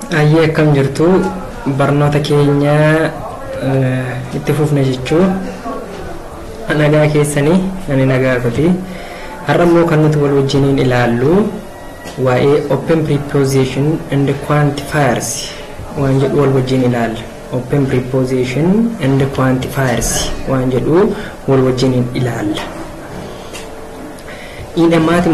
Ayyee akkam jirtu barnoota keenya itti fufna jechuun nagaa keessanii ani nagaa kooti. Har'a immoo kan nuti wal wajjiniin ilaallu waa'ee open preposition and quantifiers waan jedhu wal wajjin ilaalla. Open preposition and quantifiers waan jedhu wal wajjiniin ilaalla. In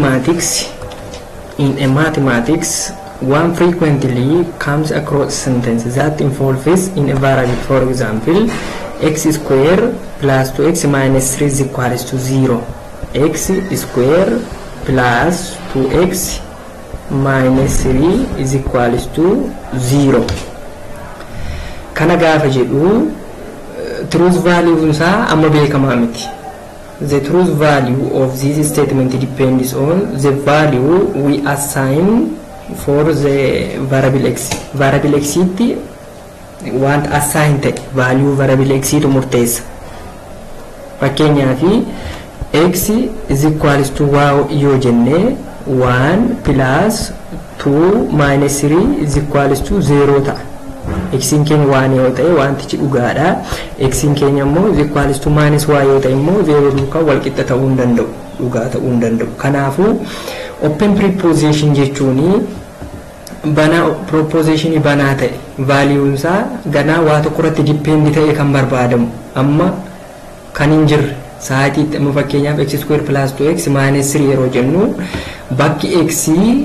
a mathematics, one frequently comes across a sentence that involves in a variable. For example, x square plus 2x minus 3 is equals to 0. X square plus 2x minus 3 is equals to 0. Kana gaafa jedhu truth value isaa amma beekamaa miti. The truth value of this statement depends on the value we assign for the variable x. Variable x itti want assigned value variable x to murteessa. Fakkeenyaaf x is equals to y yoo jenne 1 plus 2 minus 3 is equals to 0 ta'a. X in keenya 1 yoo ta'e wantichi dhugaadha. X in keenya immoo is equals to minus y yoo ta'e immoo 0 duukaa wal qixa ta'uu hin danda'u, dhugaa ta'uu hin danda'u. Kanaafuu open preposition jechuun bana proposition banaa ta'e value isaa ganaa waa tokko irratti depend ta'e kan barbaadamu amma kan hin jirre sa'aatii amma fakkeenyaaf x square plus 2x minus 3 yeroo jennu bakki x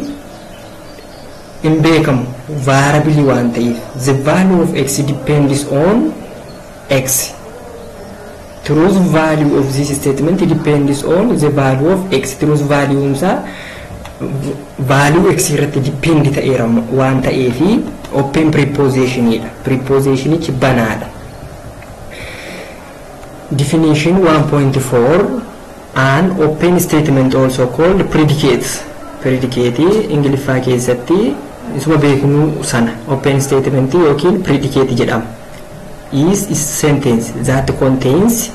in beekamu variable waan ta'eef the value of x depends on x. Truth value of this statement depends on the value of x. Truth value isaa value x irratti depend ta'eera waan ta'eef open preposition idha. Prepositionichi banaadha. Definition 1.4 an open statement also called predicate. Predicate ingiliffaa keessatti isuma beeknu sana open statement yookiin predicate jedhama. Is sentence that contains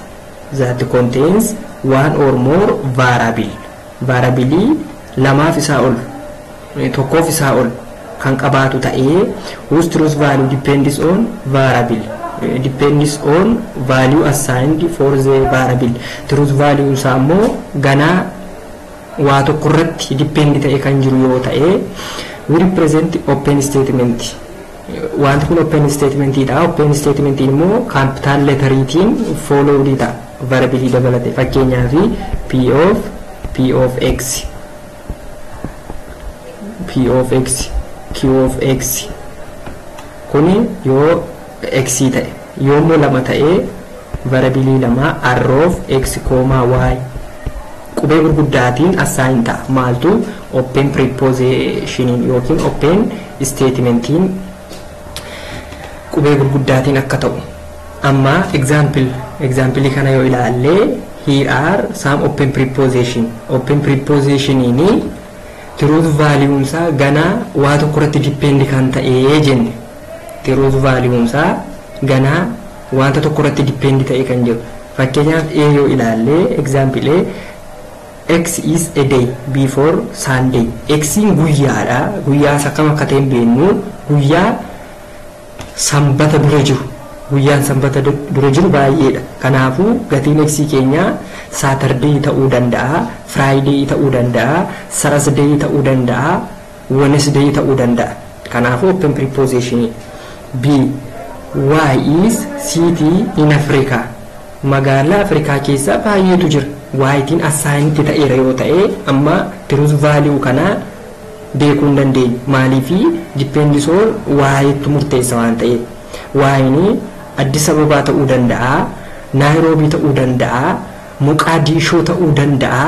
one or more variable. Variable lamaaf isaa ol tokkoof isaa ol kan qabaatu ta'ee whose truth value depends on variable. Depends on value assigned for the variable. Truth value isaa immoo ganaa waa tokko irratti depend ta'e kan jiru yoo ta'e we represent open statement. Wanti kun open statement idha. Open statement immoo capital letteritiin followed idha. Variable dabalate fakkeenyaaf p of x, p of x, q of x kuni yoo x ta'e yoommoo lama ta'e variable lama r of x, y qubee gurguddaatiin assign ta'a. Maaltu open preposition yookiin open statementiin qubee gurguddaatiin akka ta'u. Amma example kana yoo ilaalle here are some open preposition. Open preposition ini truth value isaa ganaa waa tokko irratti depend kan ta'ee jenne. Truth value isaa ganaa wanta tokko irratti depend ta'e kan jiru. Fakkeenyaaf yoo ilaalle example x is a day before Sunday. X in guyyaadha. Guyyaa isa kam akka ta'e beeknu guyyaa sanbata dura jiru. Guyyaan sanbata dura jiru baay'eedha. Kanaafuu gatiin x keenya Saturday ta'uu danda'a, Friday ta'uu danda'a, Thursday ta'uu danda'a, Wednesday ta'uu danda'a. Kanaafuu open preposition. B y is city in Africa. Magaalaa Afrikaa keessa baay'eetu jira. Waayitiin assigned ta'eera yoo ta'e amma truth value kana beekuu hin dandeenyu. Maaliif depends on waayitu murteessa waan ta'eef. Waayini Addis Ababaa ta'uu danda'a, Nairobi ta'uu danda'a, Moqaadishoo ta'uu danda'a.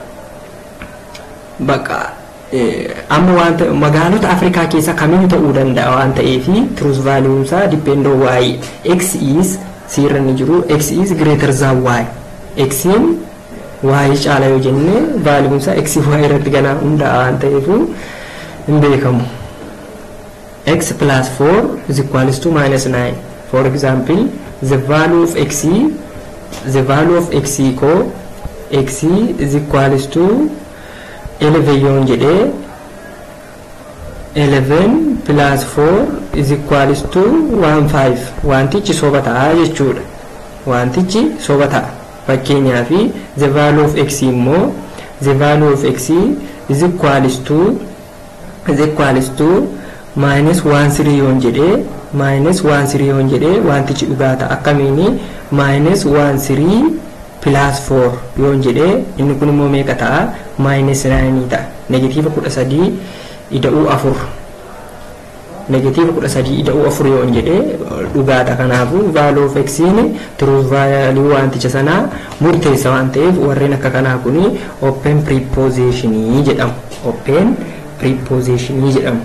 Bakka amma wanta magaalota Afrikaa keessa kamiin ta'uu danda'a waan ta'eef truth value isaa depend on y. X is sirra ni jiru x is greater than y. X in y caala yoo jenne value isaa x y irratti ganaa hunda'a waan ta'eef hin beekamu. X plus 4 is equals to minus 9. For example, the value of x equal x is equals to 11 yoon jedhe 11 plus 4 is equals to 15. Wantichi soba ta'a jechuudha. Wantichi soba ta'a. Fakkeenyaaf the value of x immoo the value of x is equals to minus 13 yoon jedhee wantichi dhugaa ta'a. Akkamiin minus 13 plus 4 yoon jedhee inni kun immoo meeqa ta'a? Minus 9 ta'a. Negative 13 ida'uu 4. Negative 13 ida'uu 4 yoon jedhee dhugaa ta'a. Kanaafuu value of x true value wanticha sanaa murteessa waan ta'eef warreen akka kanaa kuni open preposition jedhamu. Open preposition jedhamu.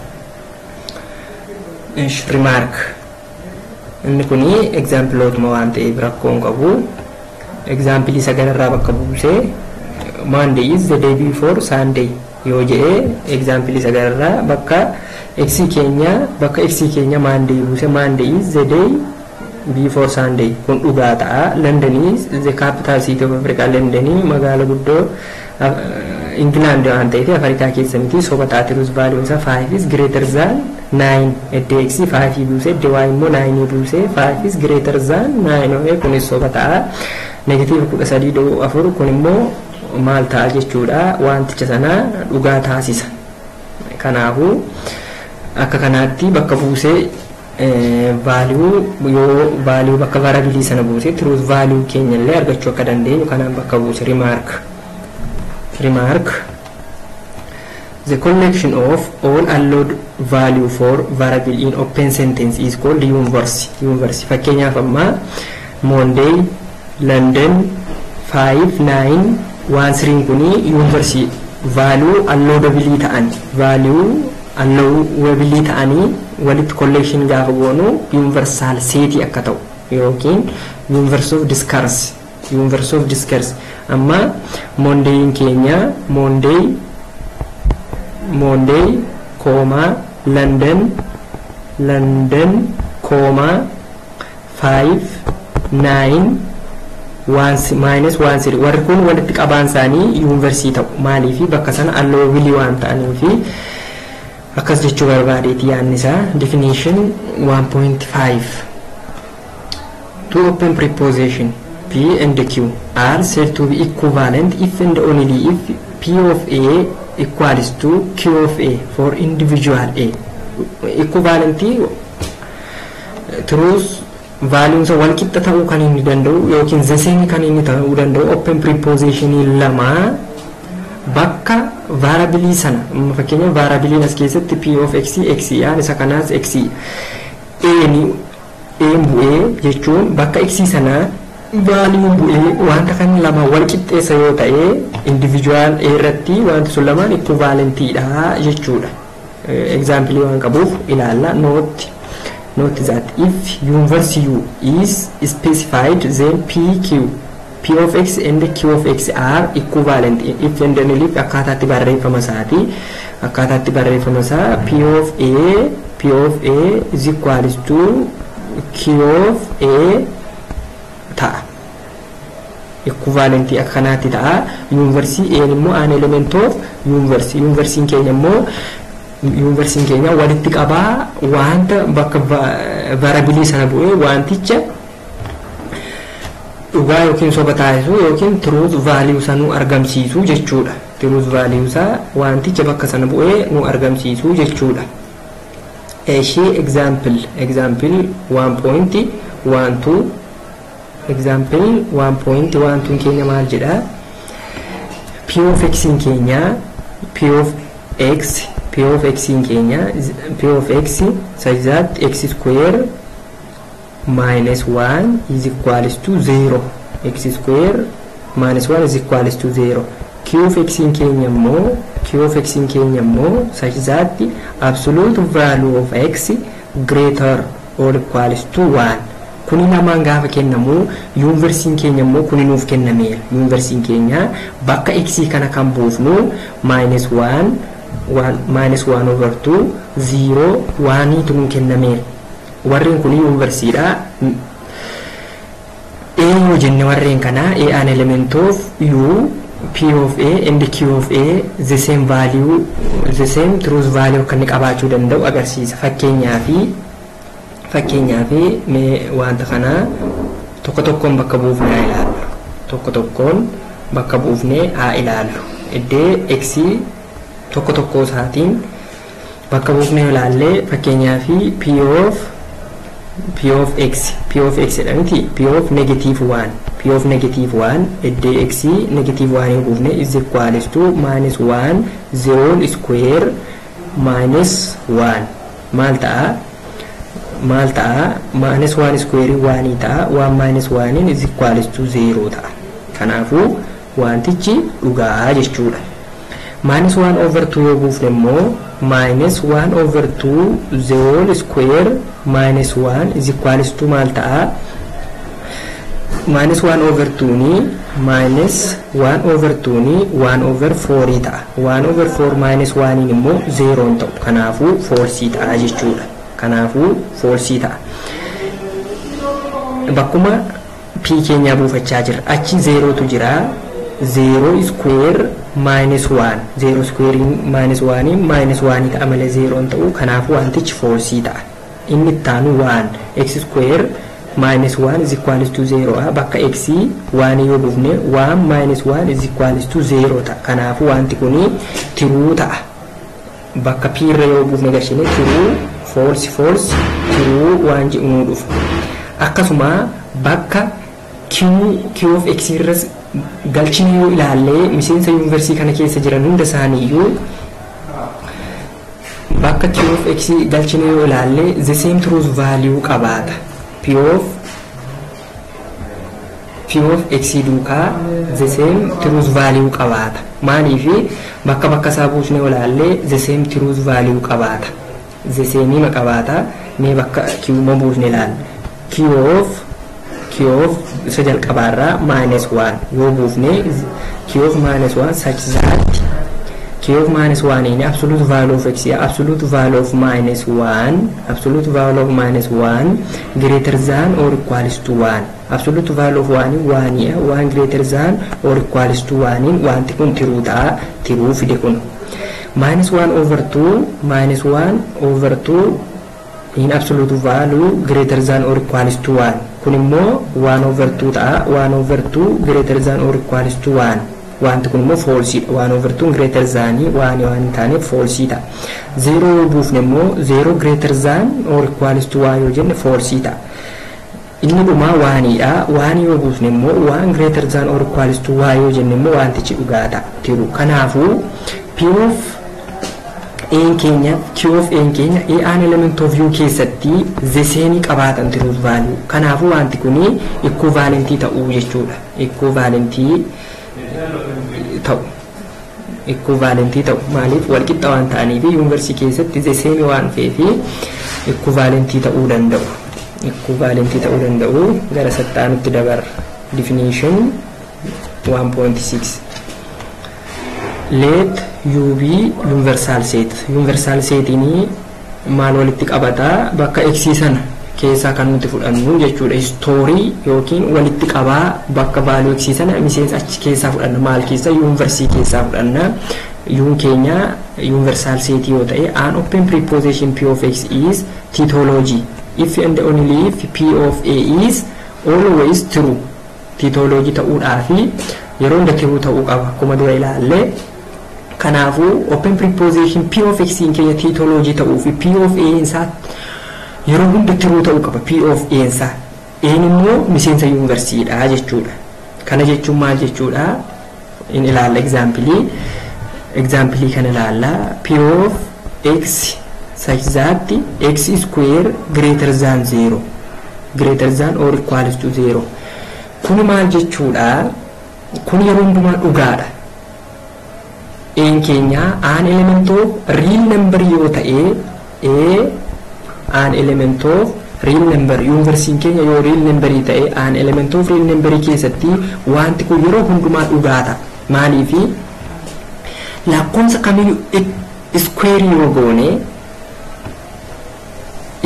Remark inni kuni example otuma waan ta'eef rakkoon qabu. Example isa gararraa bakka buusee Monday is the day before Sunday yoo jedhee example isa gararraa bakka x keenya Monday buuse Monday is the day before Sunday kun dhugaa ta'a. London is the capital city of Africa. London magaala guddoo England waan ta'eef Afrikaa keessa miti soba ta'a. Truth value isa 5 is greater than 9. Edde x 5 buuse edde y immoo 9 buuse 5 is greater than 9 kun soba ta'a. Negative 13 ida'uu 4 kun immoo maal ta'a jechuudha. Wanticha sana dhugaa taasisa. Kanaafuu akka kanaatti bakka buusee value yoo value bakka variable sana buusee truth value keenya illee argachuu akka dandeenyu kanaan bakka buuse. Remark the collection of all allowed value for variable in open sentence is called universe. Fakkeenyaaf amma Monday, London, 5, 9, 13 kuni universe value allowable ta'anii walitti collection gaafa goonu universal set akka ta'u yookiin universe of discourse. Amma Monday keenya Monday, London, 5, 9, minus 1 warri kun walitti qabaan isaanii universe ta'u. Maaliif bakka sana allowable waan ta'aniif akkas jechuu barbaadeeti yaadni isaa. Definition 1.5 two open preposition P and Q are said to be equivalent if and only if P of A equals to Q of A for individual A. Equivalentii truth value isa wal qixa ta'uu kan inni danda'u yookiin the same kan inni ta'uu danda'u open preposition lama bakka variable sana. Fakkeenyaaf variable as keessatti P of x aan isa kanaas x A bu'ee jechuun bakka x sana value bu'ee wanta kan lama wal qixxeessa yoo ta'e individual A irratti wanti sun lamaan equivalent dha jechuudha. Example waan qabuuf ilaalla. Note that if universe U is specified then P of x and Q of x are equivalent if and only if akkataatti barreeffama isaa P of A is equals to Q of A ta'a. Equivalent akkanaatti ta'a. Universe A immoo an element of universe keenya walitti qabaa wanta bakka variable sana bu'ee wanticha dhugaa yookiin soba taasisu yookiin truth value sanuu argamsiisu jechuudha. Truth value isaa wanticha bakka sana bu'ee nu argamsiisu jechuudha. Example 1.12 example 1.12 keenya maal jedha? P of x keenya P of x such that x square minus 1 is equals to 0. X square minus 1 is equals to 0. Q of x keenya immoo such that absolute value of x greater or equals to 1. Kuni namaan gaafa kennamu universe keenya immoo kuni nuuf kennameera. Universe keenya bakka x kana kan buufnu minus 1 over 2 0 1 tu nu kennameera. Warreen kun universe dha. A yoo jenne warreen kana A an element of U P of A and Q of A the same value, the same truth value kan qabaachuu danda'u agarsiisa. Fakkeenyaaf mee wanta kana tokko tokkoon bakka buufnee haa ilaallu. Tokko tokkoon bakka buufnee haa ilaallu. Iddee x tokko tokko isaatiin bakka buufnee ilaallee fakkeenyaaf P of x jedhamti P of negative 1 P of negative 1 iddee x negative 1 yoo buufne is equals to minus 1 the whole square minus 1 maal ta'a minus 1 square 1 ta'a 1 minus 1 is equals to 0 ta'a. Kanaafuu wantichi dhugaa jechuudha. Minus 1 over 2 yoo buufne immoo minus 1 over 2 the whole square minus 1 is equals to maal ta'a minus 1 over 2 ni minus 1 over 2 ni 1 over 4 ta'a. 1 over 4 minus 1 ni immoo 0 ta'u. Kanaafuu false ta'a jechuudha. Kanaafuu false ta'a. Bakkuma p keenya buufachaa jira achi 0 tu jira 0 square minus 1 0 square minus 1 minus 1 ta'a malee 0 ta'u. Kanaafuu wantichi false ta'a. Inni taanu 1 x square minus 1 is equals to 0 bakka x 1 yoo buufne 1 minus 1 is equals to 0 ta'a. Kanaafuu wanti kuni true ta'a. Bakka p irra yoo buufne gashine true false true waan jedhamu dhufa. Akkasuma bakka q of x irra galchine yoo ilaalle miseensa yuunivarsiitii kana keessa jiran hunda isaaniiyyuu bakka q of x galchine yoo ilaalle the same truth value qabaata. P of x duukaa the same truth value qabaata. Maaliif bakka isaa buusne yoo ilaalle the same truth value qabaata. The same ma qabaata. Mee bakka q ma buusne ilaalle q of isa jalqabaarraa minus 1 yoo buufne q of minus 1 such that q of minus 1 in absolute value of x absolute value of minus 1 greater than or equals to 1 absolute value of 1 greater than or equals to 1 in wanti kun true ta'a. True fide kun minus 1 over 2 in absolute value greater than or equals to 1 kun immoo 1 over 2 ta'a. 1 over 2 greater than or equals to 1 wanti kun immoo false. 1 over 2 greater than 1 yoo hin taane false ta'a. 0 yoo buufne immoo 0 greater than or equals to 1 yoo jenne false ta'a. Inni dhumaa 1 dha. 1 yoo buufne immoo 1 greater than or equals to 1 yoo jenne immoo wantichi dhugaa ta'a. Tiru kanaafuu P of A keenya Q of A keenya an element of U keessatti the same qabaatan truth value. Kanaafuu wanti kuni equivalent ta'uu jechuudha. Equivalent ta'u maaliif wal qixa waan ta'aniif yuunivarsiitii keessatti the same waan ta'eef equivalent ta'uu danda'u. Gara sattaanutti dabar definition 1.6 let u be universal set ini maal walitti qabata bakka x sana keessaa kan nuti fudhannu jechuudha. Story yookiin walitti qabaa bakka value x sana miseensa achi keessaa fudhanna. Maal keessa yuunivarsiitii keessaa fudhanna. Yuun keenya universal set yoo ta'e an open preposition p of x is tautology if and only if p of a is always true. Tautology ta'uudhaafi yeroo hunda true ta'uu qaba akkuma dura ilaalle. Kanaafuu open preposition p of x in keenya tautology ta'uu fi p of a isaa yeroo hunda true ta'uu qaba. P of a isaa immoo miseensa yuunivarsiitiidha jechuudha. Kana jechuun maal jechuudha? In ilaalla example kana ilaalla. P of x such that x square greater than 0 greater than or equals to 0. Kun maal jechuudha? Kun yeroo hundumaa dhugaadha. Keenya an element of real number yoo ta'e an element of real number yuunivarsiitiin keenya yoo real number ta'e an element of real number keessatti wanti kun yeroo hundumaa dhugaata. Maaliif lakkoofsa kamiyyuu square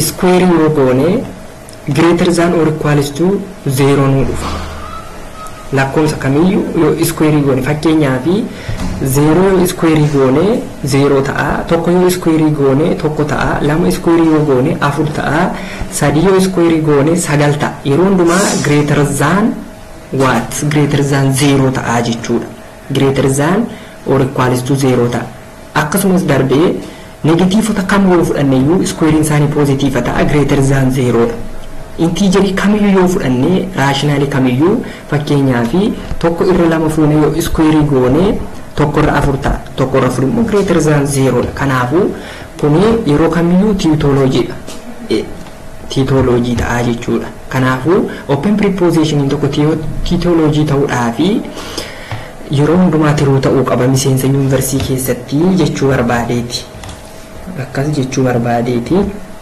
yoo goone greater than or equals to 0 nu dhufa. lakkoomsa kamiyyuu yoo square goone fakkeenyaaf 0 yoo square goone 0 ta'a, tokko yoo square goone tokko ta'a, lama square yoo goone 4 ta'a, sadi yoo square goone 9 ta'a. Yeroo hundumaa greater than what? Greater than 0 ta'a jechuudha. Greater than or equals to 0 ta'a. Akkasumas darbee negatiivota kam yoo fudhanneeyyuu square isaanii positive ta'a, greater than 0 dha. Integer kamiyyuu yoo fudhanne rationally kamiyyuu fakkeenyaaf tokko irra lama fuune yoo square goone tokko irra 4 ta'a, tokko irra 4 immoo greater than 0 dha. Kanaafuu kuni yeroo kamiyyuu tautology dha. Tautology ta'a jechuudha. Kanaafuu open preposition tokko tautology ta'uudhaafi yeroo hundumaa tiruu ta'uu qaba miseensa yuunivarsiitii keessatti jechuu barbaadeeti. Akkas jechuu barbaadeeti.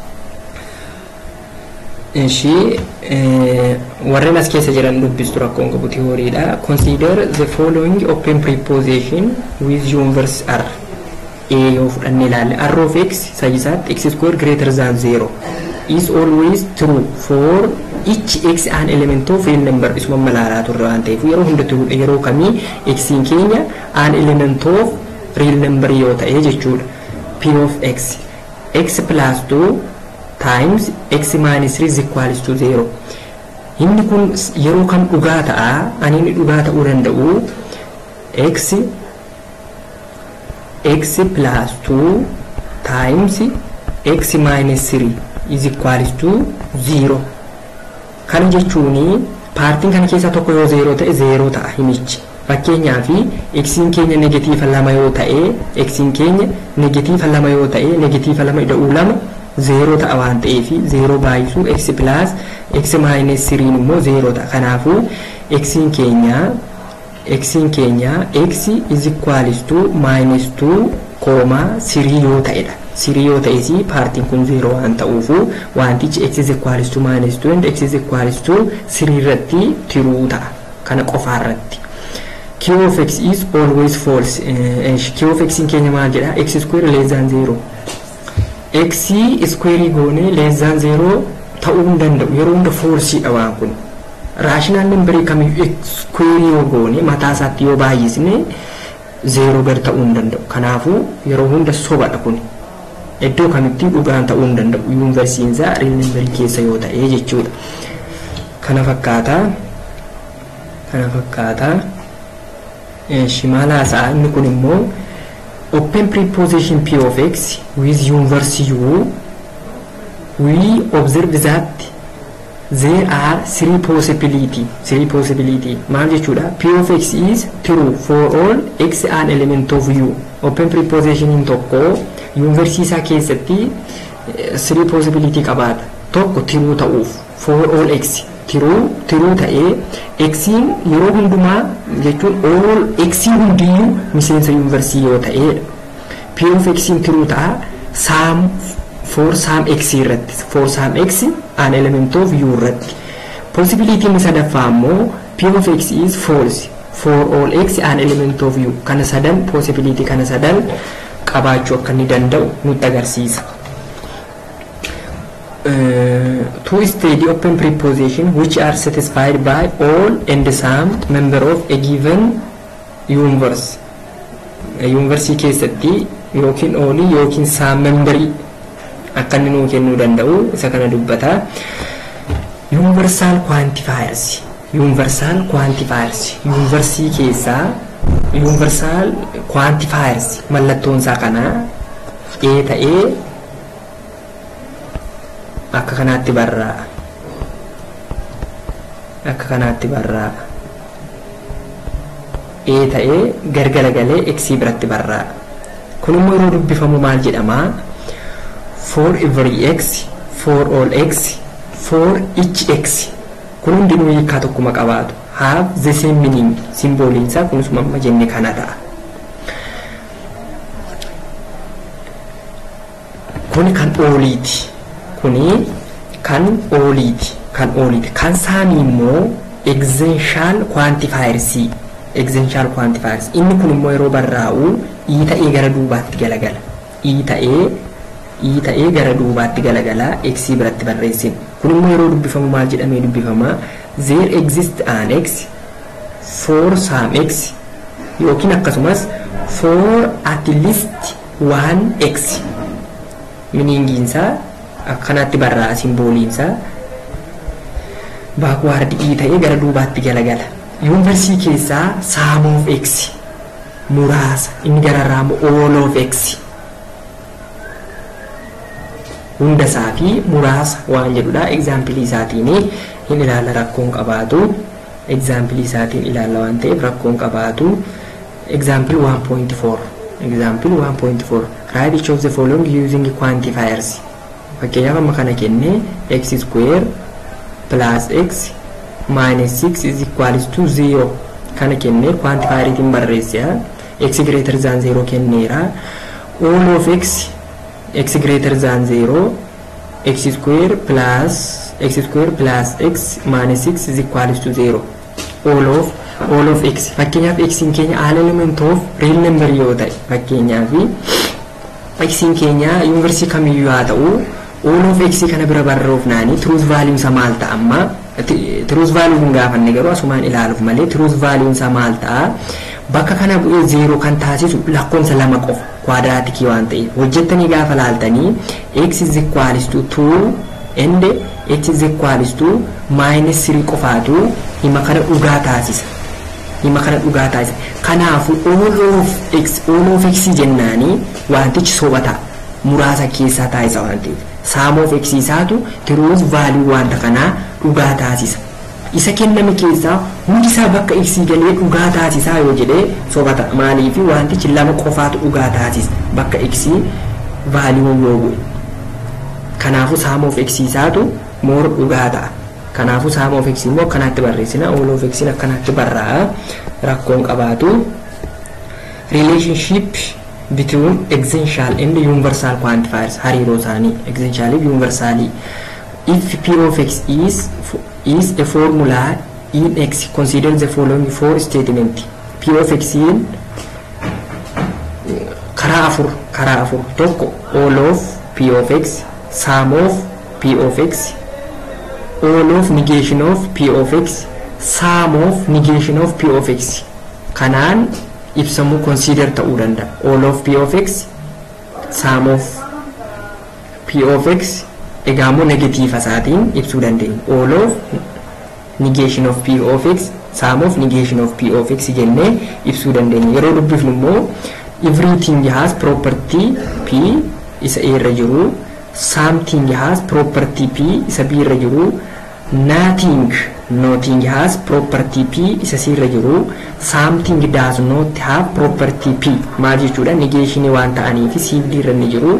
Eshi warreen as keessa jiran dubbistu rakkoon qabu tiyooriidha. Consider the following open preposition with universe r. A yoo fudhanne ilaalle r of x sajisaatti x square greater than 0 is always true for each x an element of real number. Isuma malaalaa turre waan ta'eef yeroo hunda turuudha. Yeroo kamii x in keenya an element of real number yoo ta'e jechuudha. P of x plus 2 times x minus 3 is equals to 0. Inni kun yeroo kam dhugaa ta'a? Ani inni dhugaa ta'uu danda'u x plus 2 times x minus 3 is equals to 0. Kana jechuuni paartiin kana keessa tokko yoo 0 ta'e 0 ta'a himichi. Fakkeenyaaf x in keenya negatiiva 2 yoo ta'e x in keenya negatiiva 2 yoo ta'e negatiiva 2 ida'uu 2 0 ta'a waan ta'eef 0 baay'isuu x plus x minus 3 immoo 0 ta'a. Kanaafuu x in keenya x is equals to minus 2, 3 yoo ta'edha. 3 yoo ta'es paartiin kun 0 waan ta'uufu wantichi x is equals to minus 2 and x is equals to 3 irratti tiruu ta'a. Kana qofaa irratti. Q of x is always false. Q of x in keenya maal jedha? X square less than 0. X square goone less than 0 ta'uu hin danda'u. Yeroo hunda false dha waan kun. Rational number kamiyyuu x square yoo goone mataa isaatti yoo baay'isne 0 gad ta'uu hin danda'u. Kanaafuu yeroo hunda sobadha kun. Iddoo kamitti dhugaan ta'uu hin danda'u. Yuunivarsiitiin isaa real number keessa yoo ta'e jechuudha. Kana fakkaata. Shimala isaa inni kun immoo open preposition P of x with universe u. We observe that there are three possibility. Maal jechuudha? P of x is true for all x an element of u. Open preposition in tokko universe isaa keessatti three possibility qabaata. Tokko true ta'uuf for all x true ta'ee x yeroo hundumaa jechuun all x hundiyyuu miseensa yuunivarsiitii yoo ta'e P of x true ta'a for some x irratti, for some x an element of u irratti. Possibility inni sadaffaa immoo P of x is false for all x an element of u. Kana sadan possibility kana sadan qabaachuu akka inni danda'u nutti agarsiisa. To study open preposition which are satisfied by all and some member of a given universe. Universe keessatti yookiin all yookiin some member akka inni nuu kennuu danda'u isa kana dubbata. Universal quantifiers. Universe keessaa universal quantifiers mallattoon isaa kana A ta'ee akka kanaatti barraa. A ta'ee gargara galee x biratti barraa. Kun immoo yeroo dubbifamu maal jedhama? For every x, for all x, for each x. Kun hundinuu hiikaa tokkuma qabaatu. Have the same meaning. Simbooliin isaa kunis amma jenne kana ta'a. Kuni kan ooliiti. Kan saanii immoo essential quantifiers. Inni kun immoo yeroo barraa'u i ta'ee gara duubaatti galagala. I ta'ee gara duubaatti galagala x biratti barreessin. Kun immoo yeroo dubbifamu maal jedhamee dubbifama? There exists an x for some x yookiin akkasumas for at least one x meaningiinsa akkanatti barraa simbooliinsa backward ta'ee gara duubaatti galagala. Yuunivarsiitii keessaa sum of x muraasa inni gararraamu all of x hunda isaa fi muraasa waan jedhudha. Example isaatiin hin ilaalla rakkoon qabaatu. Example isaatiin ilaalla waan ta'eef rakkoon qabaatu. Example 1.4 example 1.4 write each of the following using quantifiers. Fakkeenyaaf amma kana kenne x square plus x minus 6 is equals to 0 kana kenne quantifier itin barreessaa. X greater than 0 kenneera. All of x greater than 0 x square plus x minus 6 is equals to 0. All of x fakkeenyaaf x in keenya all element of real number yoo ta'e fakkeenyaaf x in keenya universal kamiyyuu haa ta'u all of x kana bira barroofnaani truth value isa maal ta'a amma truth value hin gaafanne garuu asumaan ilaaluuf malee truth value isa maal ta'a bakka kana bu'ee 0 kan taasisu lakkoofsa lama qofa quadratic waan ta'e hojjettanii gaafa laaltanii x is equals to 2 and x is equals to minus 3 qofaatu hima kana dhugaa taasisa. Kanaafu all of x jennaani wantichi sobata muraasa keessaa taasisa waan ta'eef sum of x isaatu truth value wanta kana dhugaa taasisa. Isa kenname keessaa hundi isaa bakka x galee dhugaa taasisaa yoo jedhee sobata maaliif wantichi lama qofaatu dhugaa taasisa bakka x value yoo bu'e. Kanaafu sum of x isaatu more dhugaa ta'a. Kanaafu sum of x immoo kanatti barreessina all of x akkanatti barraa rakkoon qabaatu. Relationship between exponential and universal quantifiers hariiroo isaanii exponential and universal. If p of x is a formula in x, consider the following four statements. P of x in karaa afur tokko all of p of x, sum of p of x, all of negation of p of x, sum of negation of p of x. Kanaan ibsamu consider ta'uu danda'a. All of p of x, sum of p of x egaammoo negative isaatiin ibsuu dandeenya. All of negation of p of x, sum of negation of p of x jennee ibsuu dandeenya. Yeroo dubbifnu immoo everything has property p isa a irra jiru, something has property p isa b irra jiru, nothing has property p isa c irra jiru, something does not have property p maal jechuudha negation waan ta'aniif c d irra ni jiru.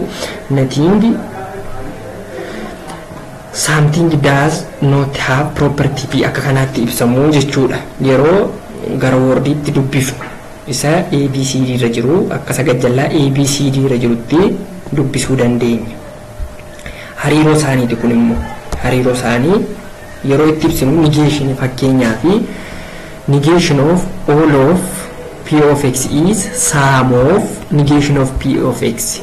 Something does not have property p akka kanatti ibsamu jechuudha. Yeroo gara wordiitti dubbifnu isa abcd irra jiru akka sagajjallaa abcd irra jirutti dubbisuu dandeenya. Hariiroo isaaniiti kun immoo hariiroo isaanii yeroo itti ibsinu negation fakkeenyaaf negation of all of p of x is sum of negation of p of x.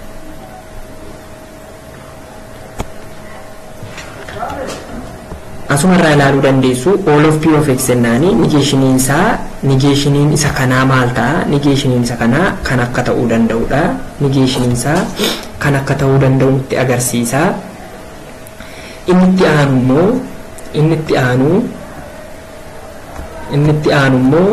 Asuma irraa ilaaluu dandeessu all of p of x jennaani negationiin isa kanaa maal ta'a negationiin isa kanaa kan akka ta'uu danda'udha. Negationiin isaa kan akka ta'uu danda'u nutti agarsiisa. Inni itti aanu immoo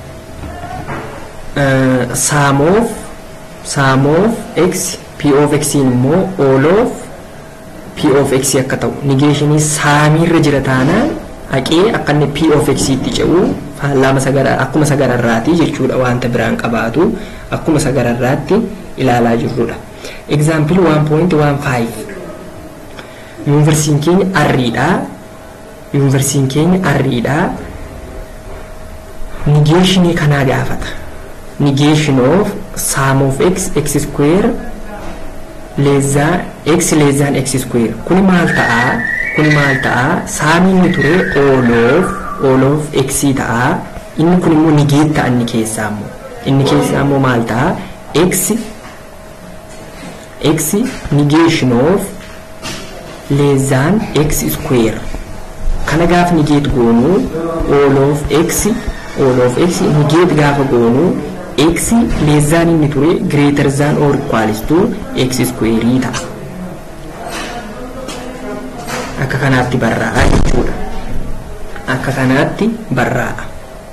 sum of x p of x immoo all of p of x akka ta'u negationi saamirra jira taanaan haqee akka inni p of x itti ce'u faallama akkuma sagararraati jechuudha. Wanta biraan qabaatu akkuma sagararraatti ilaalaa jirrudha. Example 1.15 Yuunivarsiitiin keenya arriidha. Negation kanaa gaafata. Negation of sum of x square less than x square. Kuni maal ta'a? Saamiin ture all of x ta'a. Inni kun immoo negate ta'a inni keessaa immoo maal ta'a? X negation of less than x square. Kana gaaf negate goonu all of x all of x negate gaafa goonu x less than inni ture greater than or equals to x square ta'a. Akka kanaatti barraa'a jechuudha. Akka kanaatti barraa'a.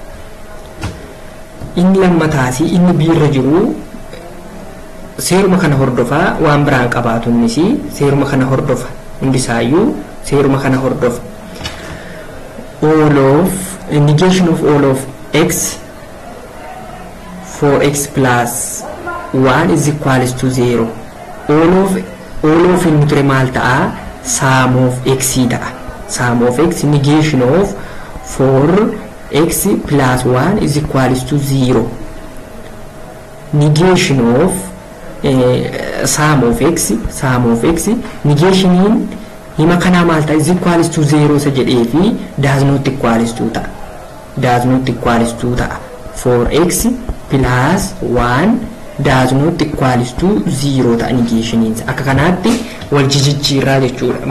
Inni lammataasi inni biirra jiru seeruma kana hordofaa waan biraan qabaatu innis seeruma kana hordofa hundisaayyuu seeruma kana hordofa. All of negation of all of x for x plus 1 is equals to 0. All of inni ture maal ta'a? Sum of x ta'a. Sum of x negation of for x plus 1 is equals to 0. Negation of sum of x negation in hima kana maal ta'a? Is equals to 0 sa jedhee fi does not equals to ta'a. Does not equals to ta'a. For x plus 1 does not equals to 0 ta'a negation in. Akka kanaatti wal jijjiirraa jechuudha.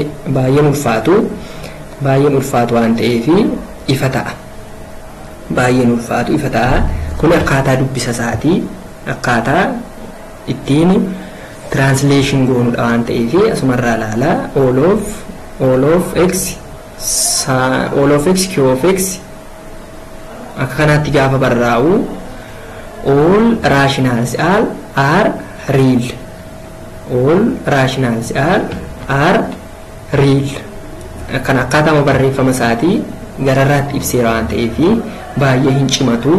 Baay'ee ulfaatu waan ta'eef ifa ta'a. Baay'ee ulfaatu ifa ta'a. Kun akkaataa dubbisa isaatii akkaataa ittiin translation goonudha waan ta'eef asumarraa ilaala. All of x q of x akka kanaatti gaafa barraa'u all rationals are real. All rationals are real. Akkana akkaataa barreeffama isaatii gararraatti ibseera waan ta'eef baay'ee hin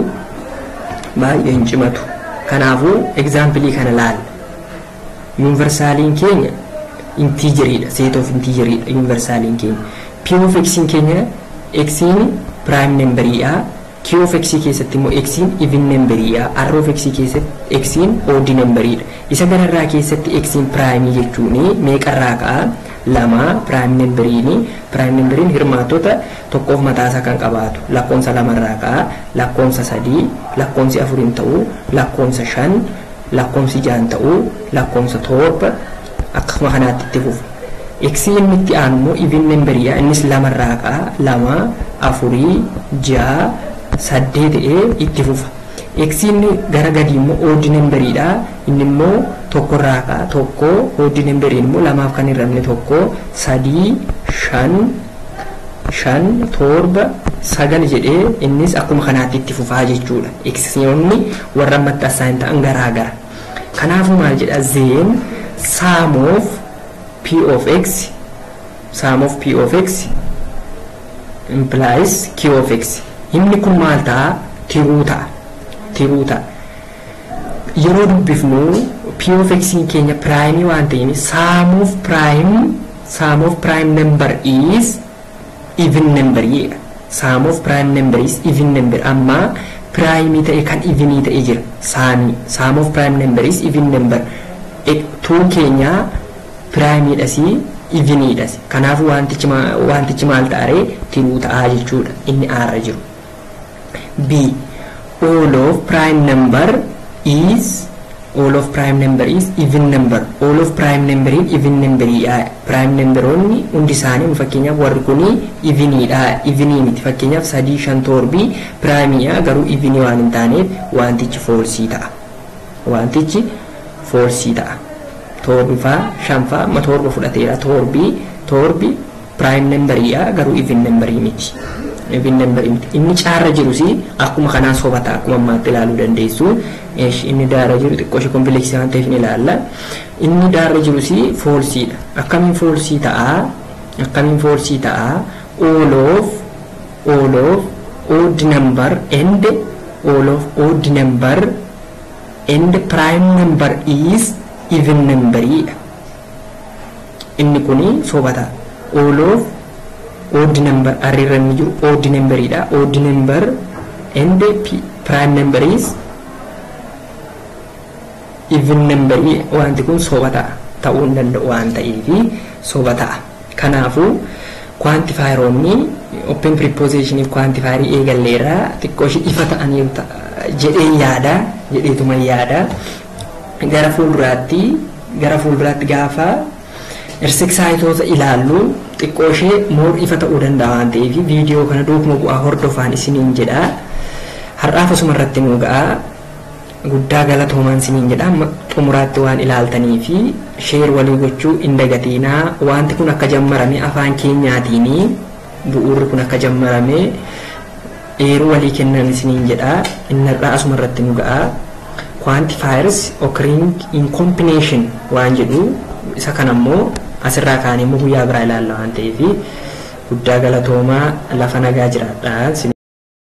cimatu. Kanaafuu example kana laal. Universaliin keenya integeriidha. Set of integeriidha universaliin keenya. P of x keenya x prime number'idha. Q of x keessatti immoo x even number'idha. R of x keessatti x odd number'idha. Isa gararraa keessatti x prime jechuun meeqarraa ka'a? 2 prime number'iin hirmaattota tokkoof mataasaa kan qabaatu lakkoomsa 2 irraa ka'a, lakkoomsa 3, lakkoomsi 4 ta'uu, lakkoomsa 5, lakkoomsi 6 ta'uu, lakkoomsa 7 akkasuma kanaatti itti fufa. X inni itti aanu immoo even number'idha. Innis 2 irraa ka'a, 2, 4, 6, 8 ta'ee itti fufa. X inni gara gadi immoo odd number'idha. Inni immoo tokko irraa ka'a, tokko odd number'iin immoo 2 kan hir'amne tokko, 3, 5, 7 jedhee innis akkuma kanaatti itti fufaa jechuudha. X'onni warra ammatti assign ta'an garaagara. Kanaafuu maal jedha? Then sum of p of x implies q of x. Inni kun maal ta'a? Tiruu ta'a. Yeroo dubbifnu p of x keenya prime waan ta'eef sum of prime number is even number. Sum of prime number is even number. Amma prime ta'e kan even ta'e jira. Sum of prime number is even number. Tuun keenya prime dhasi even dhasi. Kanaaf wantichi maal ta'are? Tiruu ta'a jechuudha. Inni aarra jiru. B. All of prime number is even number. All of prime number is even number. Prime number onni hundi isaanii fakkeenyaaf warri kuni evenidha. Evenii miti fakkeenyaaf 3, 5, 7 prime garuu even waan hin taaneef wantichi false ta'a. Torbi faa 5 faa torba fudhateera. Torbi prime number garuu even number miti. Inni caarra jirusi akkuma kanaan sobata akkuma ammaatti ilaaluu dandeessu. Inni daara jiru xiqqoo ishee kompleksii waan ta'eef ni ilaalla. Inni daara jirusi falseedha. Akkamiin false ta'a? All of odd number and prime number is even number. Inni kuni sobata. All of odd number arrirranni jiru odd number'idha. Odd number and prime number is even number. Wanti kun sobata ta'uu hin danda'u waan ta'eef sobata. Kanaafuu quantifieroonni open preposition quantifier eegalleera xiqqoo ishee ifa ta'anii jedheetuma yaada. Gara fuulduraatti gaafa Ersexaayitoota ilaallu xiqqoo ishee moor ifa ta'uu danda'a waan ta'eef viidiyoo kana duukuma bu'aa hordofaan isiniin jedha. Har'aaf asuma irratti nu ga'a. Guddaa galatoomaan isiniin jedha. Xumuraatti waan ilaaltanii fi sheer walii gochuu hin dagatiinaa. Wanti kun akka jammarame afaan keenyaatiin bu'uurri kun akka jammarame eeruu walii kennan isiniin jedha. Inni har'aa asuma irratti nu ga'a. Quantifiers occurring in combination waan jedhu isa kanammoo asirraa kaanee immoo guyyaa biraa ilaalla waan ta'eef guddaa galatoomaa lafa nagaa jiraadha.